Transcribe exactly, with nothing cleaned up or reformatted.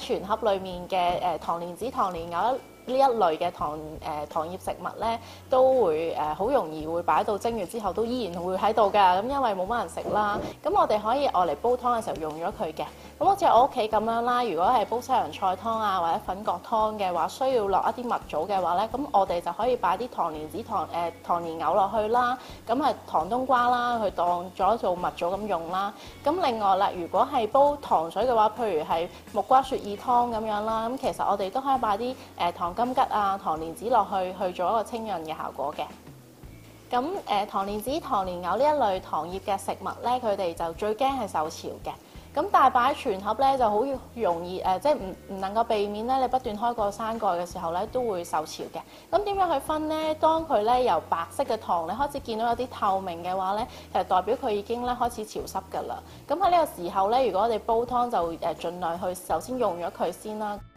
全盒裡面嘅誒糖蓮子、糖蓮藕呢一類嘅糖誒、呃、糖葉食物咧，都會誒好、呃、容易會擺到蒸完之後都依然會喺度㗎。咁因為冇乜人食啦，咁我哋可以愛嚟煲湯嘅時候用咗佢嘅。咁好似我屋企咁樣啦，如果係煲西洋菜湯啊或者粉葛湯嘅話，需要落一啲蜜棗嘅話咧，咁我哋就可以擺啲糖蓮子、糖誒、呃、糖蓮藕落去啦。咁係糖冬瓜啦，去當咗做蜜棗咁用啦。咁另外啦，如果係煲糖水嘅話，譬如係木瓜雪耳湯咁樣啦，咁其實我哋都可以擺啲誒糖金桔啊、糖蓮子落去，去做一個清潤嘅效果嘅。咁誒、呃、糖蓮子、糖蓮藕呢一類糖葉嘅食物咧，佢哋就最驚係受潮嘅。咁但係擺全盒咧就好容易誒、呃，即係唔唔能夠避免咧，你不斷開個山蓋嘅時候咧，都會受潮嘅。咁點樣去分呢？當佢咧由白色嘅糖你開始見到有啲透明嘅話咧，其實代表佢已經咧開始潮濕㗎啦。咁喺呢個時候咧，如果我哋煲湯就誒盡量去首先用咗佢先啦。